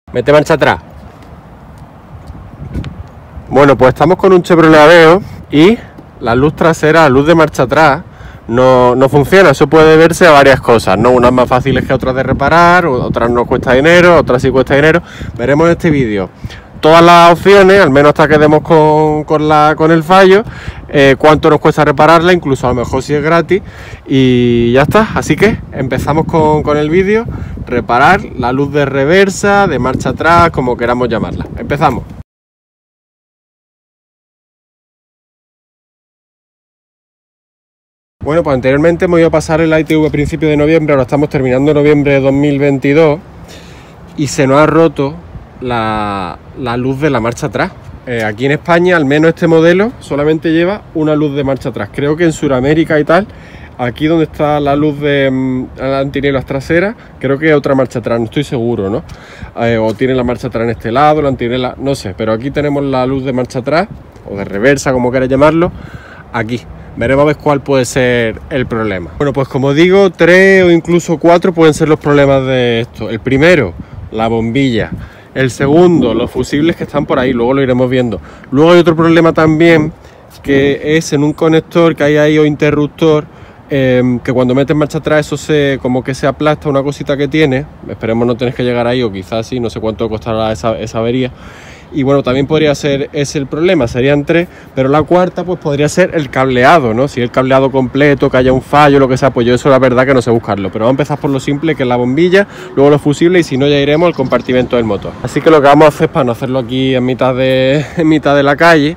Mete marcha atrás. Bueno, pues estamos con un Chevrolet Aveo y la luz trasera, la luz de marcha atrás, no funciona. Eso puede deberse a varias cosas, ¿no? Unas más fáciles que otras de reparar, otras no cuesta dinero, otras sí cuesta dinero. Veremos en este vídeo todas las opciones, al menos hasta que demos con el fallo, cuánto nos cuesta repararla, incluso a lo mejor si es gratis, y ya está. Así que empezamos con el vídeo. Reparar la luz de reversa, de marcha atrás, como queramos llamarla. Empezamos. Bueno, pues anteriormente hemos ido a pasar el ITV a principios de noviembre, ahora estamos terminando noviembre de 2022 y se nos ha roto la luz de la marcha atrás. Aquí en España, al menos este modelo, solamente lleva una luz de marcha atrás. Creo que en Sudamérica y tal, aquí donde está la luz de las antinielas traseras, creo que hay otra marcha atrás, no estoy seguro, ¿no? O tiene la marcha atrás en este lado, la antinela, no sé, pero aquí tenemos la luz de marcha atrás, o de reversa, como queráis llamarlo, aquí. Veremos a ver cuál puede ser el problema. Bueno, pues como digo, 3 o incluso 4 pueden ser los problemas de esto. El primero, la bombilla. El segundo, los fusibles que están por ahí, luego lo iremos viendo. Luego hay otro problema también, que es en un conector que hay ahí o interruptor, que cuando metes marcha atrás eso como que se aplasta una cosita que tiene. Esperemos no tener que llegar ahí, o quizás sí, no sé cuánto costará esa avería. Y bueno, también podría ser ese el problema, serían 3, pero la cuarta pues podría ser el cableado, ¿no? Si el cableado completo, que haya un fallo, lo que sea, pues yo eso la verdad que no sé buscarlo. Pero vamos a empezar por lo simple, que es la bombilla, luego los fusibles, y si no ya iremos al compartimento del motor. Así que lo que vamos a hacer, para no hacerlo aquí en mitad de la calle,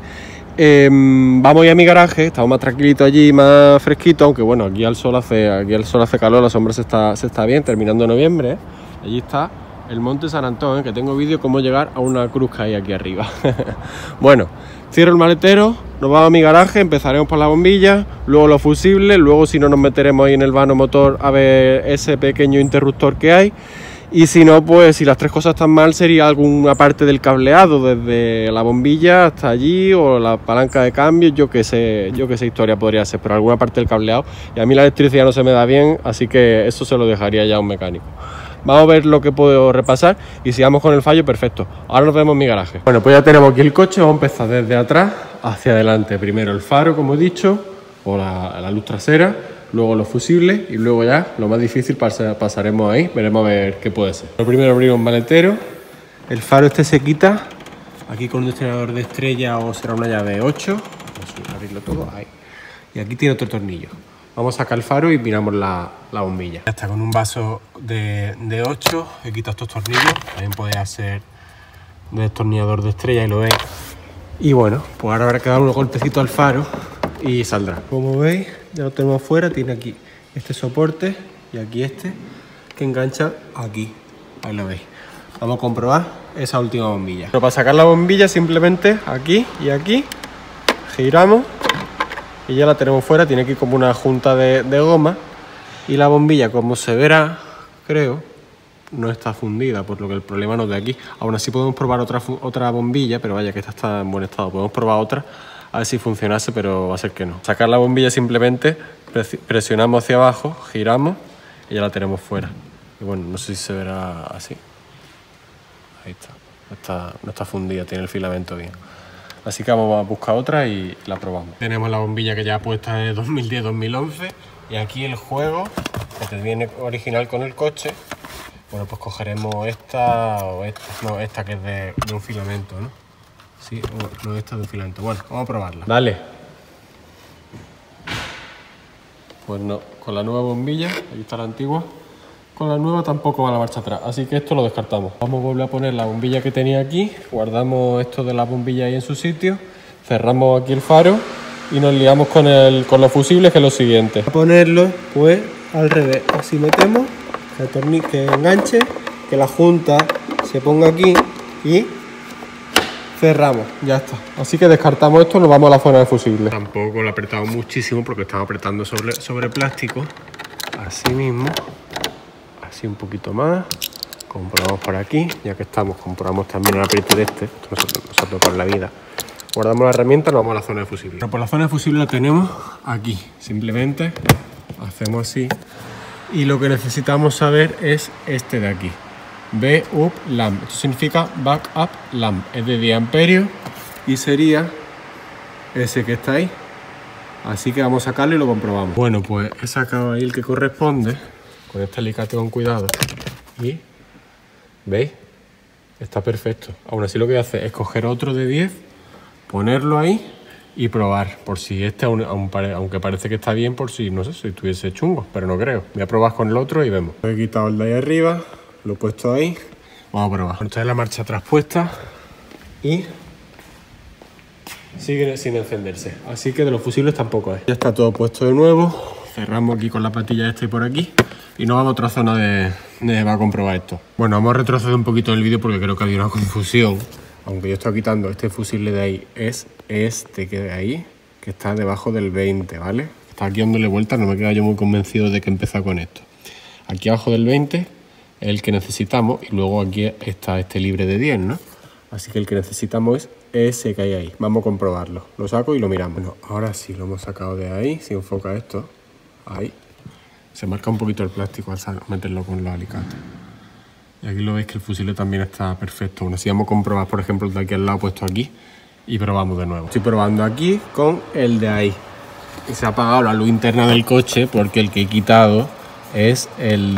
vamos a ir a mi garaje. Estamos más tranquilitos allí, más fresquito, aunque bueno, aquí el sol hace calor, la sombra se está bien, terminando noviembre, ¿eh? Allí está el Monte San Antón, que tengo vídeo cómo llegar a una cruz que hay aquí arriba. Bueno, cierro el maletero, nos vamos a mi garaje, empezaremos por la bombilla, luego los fusibles, luego si no nos meteremos ahí en el vano motor a ver ese pequeño interruptor que hay, y si no, pues si las 3 cosas están mal, sería alguna parte del cableado, desde la bombilla hasta allí, o la palanca de cambio, yo que sé historia podría ser, pero alguna parte del cableado, y a mí la electricidad no se me da bien, así que eso se lo dejaría ya a un mecánico. Vamos a ver lo que puedo repasar, y si vamos con el fallo, perfecto. Ahora nos vemos en mi garaje. Bueno, pues ya tenemos aquí el coche. Vamos a empezar desde atrás hacia adelante. Primero el faro, como he dicho, o la luz trasera, luego los fusibles, y luego ya lo más difícil pasaremos ahí. Veremos a ver qué puede ser. Lo primero, abrimos un maletero. El faro este se quita aquí con un destornillador de estrella, o será una llave 8. Vamos a abrirlo todo ahí. Y aquí tiene otro tornillo. Vamos a sacar el faro y miramos la bombilla. Ya está, con un vaso de 8 he quitado estos tornillos. También puede hacer de destornillador de estrella, y lo veis. Y bueno, pues ahora habrá que dar unos golpecitos al faro y saldrá. Como veis, ya lo tenemos fuera. Tiene aquí este soporte y aquí este que engancha aquí. Ahí lo veis. Vamos a comprobar esa última bombilla. Pero para sacar la bombilla, simplemente aquí y aquí giramos y ya la tenemos fuera. Tiene aquí como una junta de goma, y la bombilla, como se verá, creo, no está fundida, por lo que el problema no es de aquí. Aún así podemos probar otra bombilla, pero vaya que esta está en buen estado. Podemos probar otra a ver si funcionase, pero va a ser que no. Sacar la bombilla, simplemente presionamos hacia abajo, giramos y ya la tenemos fuera. Y bueno, no sé si se verá así. Ahí está. No está fundida, tiene el filamento bien. Así que vamos a buscar otra y la probamos. Tenemos la bombilla que ya puesta de 2010-2011, y aquí el juego que te viene original con el coche. Bueno, pues cogeremos esta o esta. No, esta que es de un filamento, ¿no? Sí, no, esta es de un filamento. Bueno, vamos a probarla. Dale. Pues no, con la nueva bombilla, aquí está la antigua. Con la nueva tampoco va la marcha atrás, así que esto lo descartamos. Vamos a volver a poner la bombilla que tenía aquí, guardamos esto de la bombilla ahí en su sitio, cerramos aquí el faro y nos liamos con los fusibles, que es lo siguiente. A ponerlo pues al revés, así metemos, que enganche, que la junta se ponga aquí y cerramos, ya está. Así que descartamos esto, nos vamos a la zona de fusibles. Tampoco lo he apretado muchísimo porque estaba apretando sobre plástico, así mismo. Así un poquito más, comprobamos por aquí, ya que estamos, comprobamos también el apriete de este, esto nosotros con la vida. Guardamos la herramienta, nos vamos a la zona de fusible. Pero por la zona de fusible la tenemos aquí, simplemente hacemos así, y lo que necesitamos saber es este de aquí. B-Up Lamp. Esto significa Backup Lamp. Es de 10 amperios y sería ese que está ahí. Así que vamos a sacarlo y lo comprobamos. Bueno, pues he sacado ahí el que corresponde. Con este alicate con cuidado. Y, ¿veis? Está perfecto. Aún así lo que voy a hacer es coger otro de 10, ponerlo ahí y probar. Por si este, aunque parece que está bien, por si, no sé, si tuviese chungo, pero no creo. Voy a probar con el otro y vemos. He quitado el de ahí arriba, lo he puesto ahí. Vamos a probar. Esta es la marcha atrás puesta y sigue sin encenderse. Así que de los fusibles tampoco es. Ya está todo puesto de nuevo. Cerramos aquí con la patilla esta y por aquí. Y nos vamos a otra zona va a comprobar esto. Bueno, vamos a retroceder un poquito en el vídeo porque creo que había una confusión. Aunque yo estoy quitando este fusible de ahí, es este que de ahí, que está debajo del 20, ¿vale? Está aquí dándole vueltas, no me queda yo muy convencido de que empezar con esto. Aquí abajo del 20 es el que necesitamos y luego aquí está este libre de 10, ¿no? Así que el que necesitamos es ese que hay ahí. Vamos a comprobarlo. Lo saco y lo miramos. Bueno, ahora sí lo hemos sacado de ahí. Si enfoca esto, ahí. Se marca un poquito el plástico al meterlo con los alicates. Y aquí lo veis que el fusible también está perfecto. Bueno, si vamos a comprobar, por ejemplo, el de aquí al lado puesto aquí y probamos de nuevo. Estoy probando aquí con el de ahí. Y se ha apagado la luz interna del coche porque el que he quitado es el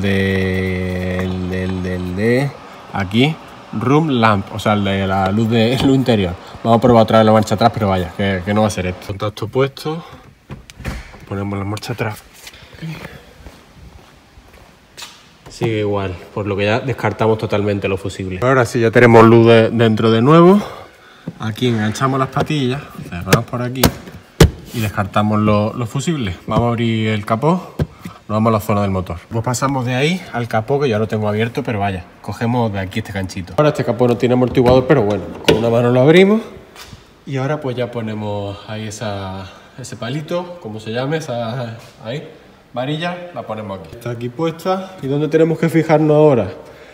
de aquí, Room Lamp, o sea, el de la luz interior. Vamos a probar otra vez la marcha atrás, pero vaya, que no va a ser esto. Contacto puesto, ponemos la marcha atrás. Sigue igual, por lo que ya descartamos totalmente los fusibles. Ahora sí, ya tenemos luz dentro de nuevo. Aquí enganchamos las patillas, cerramos por aquí y descartamos los fusibles. Vamos a abrir el capó, nos vamos a la zona del motor. Pues pasamos de ahí al capó, que ya lo tengo abierto, pero vaya, cogemos de aquí este ganchito. Ahora este capó no tiene amortiguador, pero bueno, con una mano lo abrimos. Y ahora pues ya ponemos ahí ese palito, como se llame, ahí. Varilla, la ponemos aquí. Está aquí puesta. ¿Y dónde tenemos que fijarnos ahora?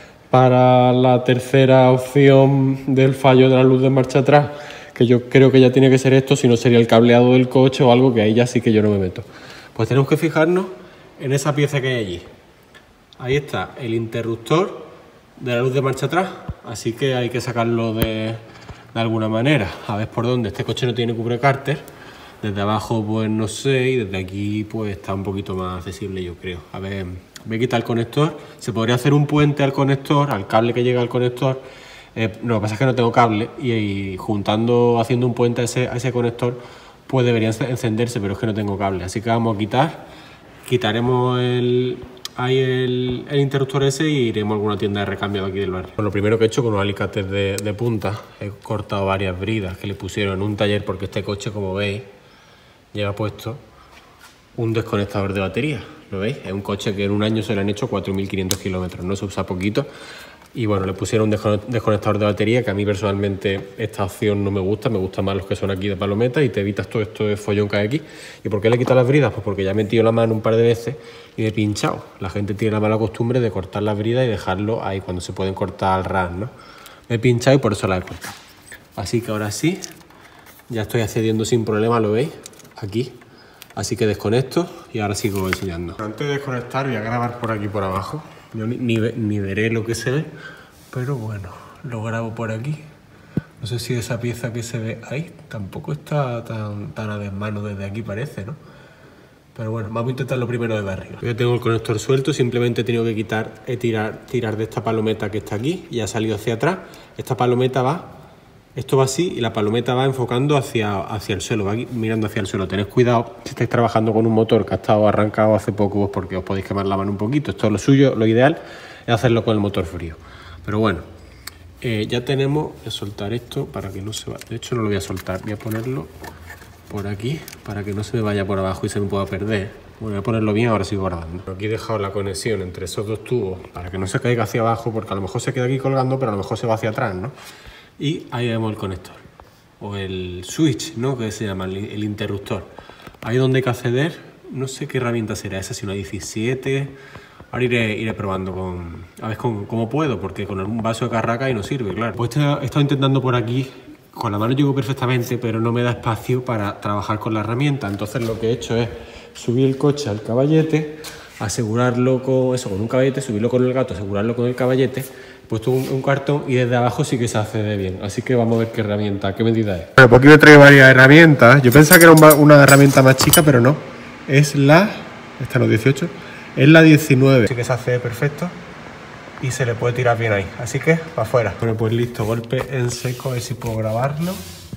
Para la tercera opción del fallo de la luz de marcha atrás, que yo creo que ya tiene que ser esto, si no sería el cableado del coche o algo que ahí ya sí que yo no me meto. Pues tenemos que fijarnos en esa pieza que hay allí. Ahí está el interruptor de la luz de marcha atrás, así que hay que sacarlo de alguna manera. A ver por dónde. Este coche no tiene cubrecárter. Desde abajo pues no sé, y desde aquí pues está un poquito más accesible, yo creo. A ver, voy a quitar el conector. Se podría hacer un puente al conector, al cable que llega al conector. Lo que pasa es que no tengo cable y haciendo un puente a ese conector pues debería encenderse, pero es que no tengo cable. Así que vamos a quitaremos el interruptor ese y iremos a alguna tienda de recambio de aquí del barrio. Bueno, lo primero que he hecho con unos alicates de punta, he cortado varias bridas que le pusieron en un taller porque este coche, como veis, lleva puesto un desconectador de batería. ¿Lo veis? Es un coche que en un año se le han hecho 4.500 kilómetros, no se usa poquito. Y bueno, le pusieron un desconectador de batería, que a mí personalmente esta opción no me gusta más los que son aquí de palometa y te evitas todo esto de follón que hay aquí. ¿Y por qué le he quitado las bridas? Pues porque ya he metido la mano un par de veces y me he pinchado. La gente tiene la mala costumbre de cortar las bridas y dejarlo ahí cuando se pueden cortar al ras, ¿no? Me he pinchado y por eso la he cortado. Así que ahora sí, ya estoy accediendo sin problema, ¿lo veis? Aquí. Así que desconecto y ahora sigo enseñando. Antes de desconectar voy a grabar por aquí por abajo. Yo ni veré lo que se ve, pero bueno, lo grabo por aquí. No sé si esa pieza que se ve ahí tampoco está tan a desmano desde aquí, parece, ¿no? Pero bueno, vamos a intentarlo primero desde arriba. Yo tengo el conector suelto, simplemente he tenido que tirar de esta palometa que está aquí y ha salido hacia atrás. Esta palometa va... Esto va así y la palometa va enfocando hacia el suelo, va mirando hacia el suelo. Tened cuidado si estáis trabajando con un motor que ha estado arrancado hace poco, pues porque os podéis quemar la mano un poquito. Esto es lo suyo, lo ideal es hacerlo con el motor frío. Pero bueno, ya tenemos, voy a soltar esto para que no se vaya. De hecho no lo voy a soltar, voy a ponerlo por aquí para que no se me vaya por abajo y se me pueda perder. Bueno, voy a ponerlo bien, ahora sigo guardando. Aquí he dejado la conexión entre esos dos tubos para que no se caiga hacia abajo, porque a lo mejor se queda aquí colgando, pero a lo mejor se va hacia atrás, ¿no? Y ahí vemos el conector, o el switch, ¿no? Que se llama el interruptor. Ahí donde hay que acceder, no sé qué herramienta será esa, si una 17. Ahora iré probando a ver cómo puedo, porque con un vaso de carraca ahí no sirve, claro. Pues he estado intentando por aquí, con la mano llego perfectamente, pero no me da espacio para trabajar con la herramienta. Entonces lo que he hecho es subir el coche al caballete, asegurarlo con un caballete, subirlo con el gato, asegurarlo con el caballete, puesto un cartón y desde abajo sí que se accede bien. Así que vamos a ver qué herramienta, qué medida es. Bueno, pues aquí me traigo varias herramientas. Yo pensaba que era una herramienta más chica, pero no. Es la... Esta no es 18. Es la 19. Así que se accede perfecto y se le puede tirar bien ahí. Así que para afuera. Bueno, pues listo. Golpe en seco, a ver si puedo grabarlo.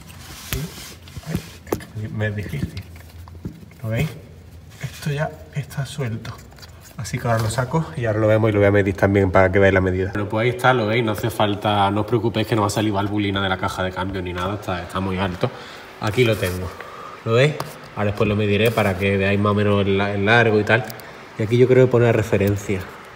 ¿Sí? Me es difícil. ¿Lo veis? Esto ya está suelto. Así que ahora lo saco y ahora lo vemos y lo voy a medir también para que veáis la medida. Bueno, pues ahí está, lo veis, no hace falta, no os preocupéis que no va a salir valvulina de la caja de cambio ni nada, está muy alto. Aquí lo tengo, ¿lo veis? Ahora después lo mediré para que veáis más o menos el largo y tal. Y aquí yo creo que pone referencia.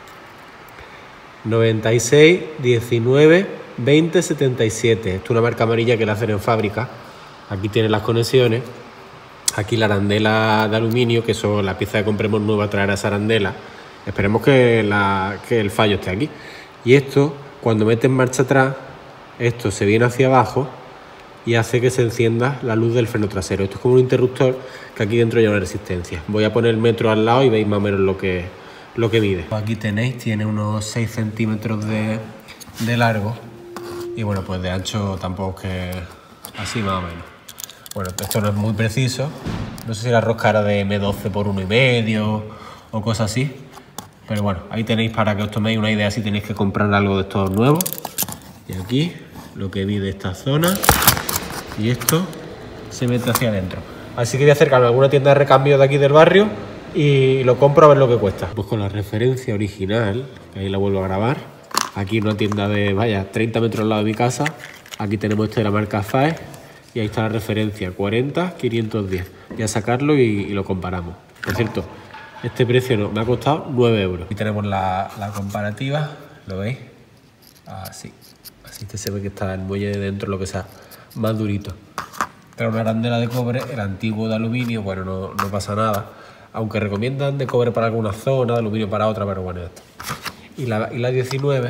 96, 19, 20, 77. Esto es una marca amarilla que la hacen en fábrica. Aquí tienen las conexiones. Aquí la arandela de aluminio, que son la pieza que compremos nueva, traerá esa arandela. Esperemos que el fallo esté aquí. Y esto, cuando metes marcha atrás, esto se viene hacia abajo y hace que se encienda la luz del freno trasero. Esto es como un interruptor que aquí dentro lleva una resistencia. Voy a poner el metro al lado y veis más o menos lo que mide. Aquí tenéis, tiene unos 6 centímetros de largo y bueno, pues de ancho tampoco es que así más o menos. Bueno, esto no es muy preciso. No sé si la rosca era de M12 por 1,5 o cosas así. Pero bueno, ahí tenéis para que os toméis una idea si tenéis que comprar algo de estos nuevos. Y aquí lo que mide esta zona. Y esto se mete hacia adentro. Así que voy a acercarme a alguna tienda de recambio de aquí del barrio y lo compro a ver lo que cuesta. Pues con la referencia original, que ahí la vuelvo a grabar. Aquí una tienda de, vaya, 30 metros al lado de mi casa. Aquí tenemos este de la marca FAE. Y ahí está la referencia, 40, 510. Voy a sacarlo y lo comparamos. Por cierto, este precio me ha costado 9 euros. Aquí tenemos la comparativa, ¿lo veis? Así se ve que está el muelle de dentro, lo que sea, más durito. Pero una arandela de cobre, el antiguo de aluminio, bueno, no pasa nada. Aunque recomiendan de cobre para alguna zona, de aluminio para otra, pero bueno, esto. Y la 19,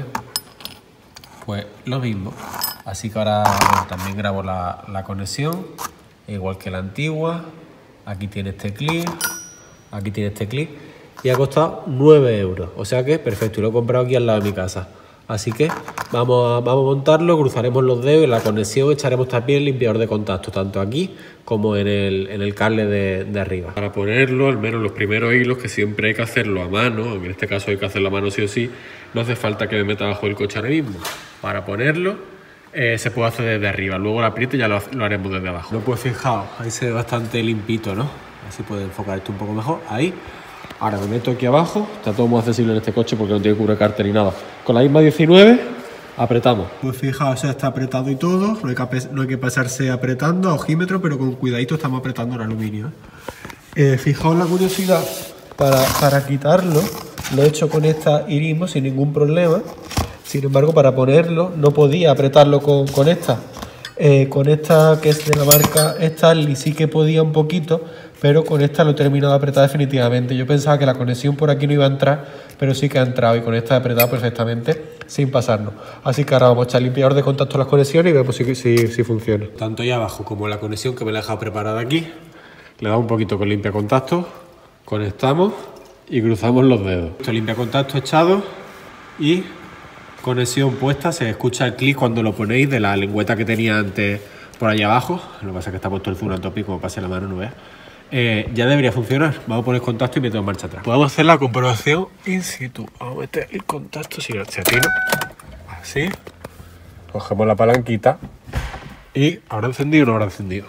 pues lo mismo. Así que ahora bueno, también grabo la conexión, igual que la antigua. Aquí tiene este clip, aquí tiene este clip. Y ha costado 9 euros. O sea que perfecto, y lo he comprado aquí al lado de mi casa. Así que vamos a montarlo, cruzaremos los dedos y la conexión echaremos también el limpiador de contacto, tanto aquí como en el cable de arriba. Para ponerlo, al menos los primeros hilos, que siempre hay que hacerlo a mano, aunque en este caso hay que hacerlo a mano sí o sí, no hace falta que me meta bajo el coche ahora mismo. Para ponerlo se puede hacer desde arriba, luego la apriete y ya lo haremos desde abajo. No, pues fijaos, ahí se ve bastante limpito, ¿no? Así puede enfocar esto un poco mejor, ahí. Ahora me meto aquí abajo, está todo muy accesible en este coche porque no tiene cubrecárter ni nada. Con la misma 19, apretamos. Pues fijaos, ya está apretado y todo, no hay que pasarse apretando a ojímetro, pero con cuidadito estamos apretando el aluminio. Fijaos la curiosidad, para quitarlo, lo he hecho con esta Irimo sin ningún problema. Sin embargo, para ponerlo, no podía apretarlo con esta. Con esta, que es de la marca Stanley, sí que podía un poquito, pero con esta lo he terminado de apretar definitivamente. Yo pensaba que la conexión por aquí no iba a entrar, pero sí que ha entrado y con esta he apretado perfectamente sin pasarnos. Así que ahora vamos a echar limpiador de contacto a las conexiones y vemos si funciona. Tanto ahí abajo como la conexión que me la he dejado preparada aquí, le damos un poquito con limpia contacto, conectamos y cruzamos los dedos. Esto limpia contacto echado y conexión puesta. Se escucha el clic cuando lo ponéis de la lengüeta que tenía antes por allá abajo. Lo que pasa es que está puesto el zoom a tope y como pase la mano no veas. Ya debería funcionar. Vamos a poner contacto y metemos marcha atrás. Podemos hacer la comprobación in situ. Vamos a meter el contacto si atino. Así. Cogemos la palanquita y ¿habrá encendido o no habrá encendido?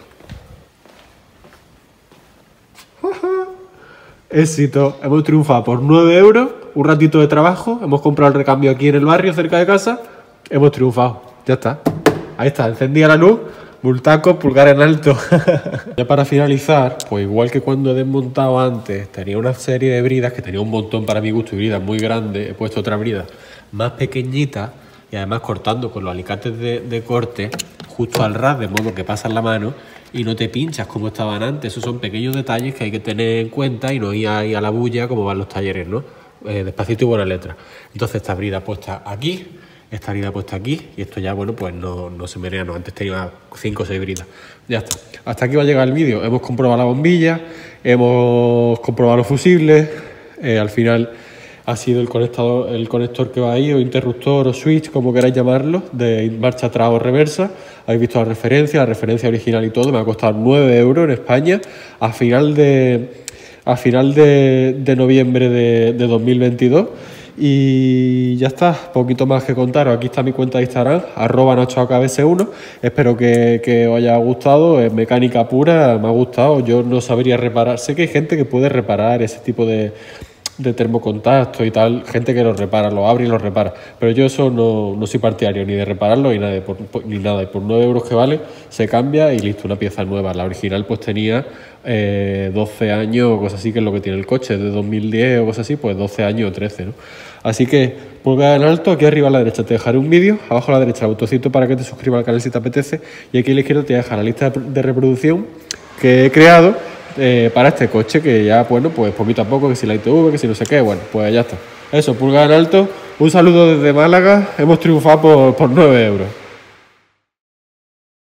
Éxito. Hemos triunfado por 9 euros. Un ratito de trabajo. Hemos comprado el recambio aquí en el barrio cerca de casa. Hemos triunfado. Ya está. Ahí está. Encendida la luz. Bultaco, pulgar en alto. Ya para finalizar, pues igual que cuando he desmontado antes, tenía una serie de bridas que tenía un montón para mi gusto y bridas muy grandes. He puesto otra brida más pequeñita y además cortando con los alicates de corte justo al ras, de modo que pasas la mano y no te pinchas como estaban antes. Esos son pequeños detalles que hay que tener en cuenta y no ir ahí a la bulla como van los talleres, ¿no? Despacito y buena letra. Entonces esta brida puesta aquí, esta brida puesta aquí y esto ya, bueno, pues no se menea, no. Antes tenía 5 o 6 bridas. Ya está. Hasta aquí va a llegar el vídeo. Hemos comprobado la bombilla, hemos comprobado los fusibles, al final ha sido el conector que va ahí, o interruptor o switch, como queráis llamarlo, de marcha atrás o reversa. Habéis visto la referencia original y todo. Me ha costado 9 euros en España a final de noviembre de 2022. Y ya está, poquito más que contaros. Aquí está mi cuenta de Instagram, @NachoAKBS1. Espero que os haya gustado. Es mecánica pura, me ha gustado. Yo no sabría reparar. Sé que hay gente que puede reparar ese tipo de termocontacto y tal, gente que los repara, los abre y los repara, pero yo eso no soy partidario ni de repararlo ni nada, y por 9 euros que vale se cambia y listo, una pieza nueva. La original pues tenía 12 años o cosas así, que es lo que tiene el coche, de 2010 o cosas así, pues 12 años o 13, ¿no? Así que pulgar en alto, aquí arriba a la derecha te dejaré un vídeo, abajo a la derecha el botoncito para que te suscribas al canal si te apetece, y aquí a la izquierda te dejaré la lista de reproducción que he creado para este coche, que ya, bueno, pues poquito a poco, que si la ITV, que si no sé qué, bueno, pues ya está. Eso, pulgar en alto, un saludo desde Málaga, hemos triunfado por 9 euros.